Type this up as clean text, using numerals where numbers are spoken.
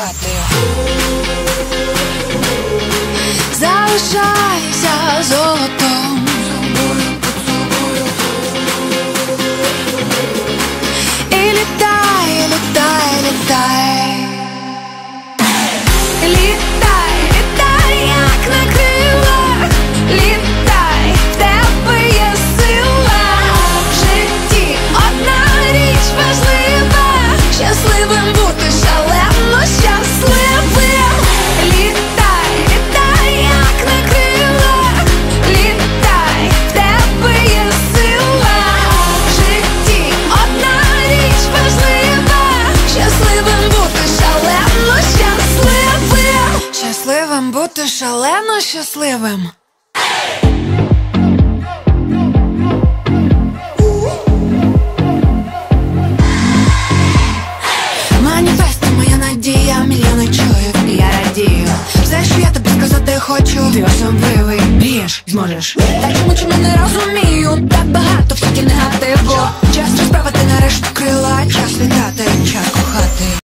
кохати. Залишайся золотом, і літай, літай, літай. Літай, літай, як на крилах, літай, в тебе є сила. В житті одна річ важлива, щасливим бути, шалено щасливим. Літай, літай, як на крилах, літай, в тебе є сила. В житті одна річ важлива, щасливим бути, шалено щасливим. Щасливим бути, шалено щасливим. Маніфест, моя надія, мільйони чують, і я радію. Все, що я тобі сказати хочу, ти особливий, мрієш, зможеш. Та чому не розумію, так багато в світі негативу. Час розправити нарешті крила, час літати, час кохати.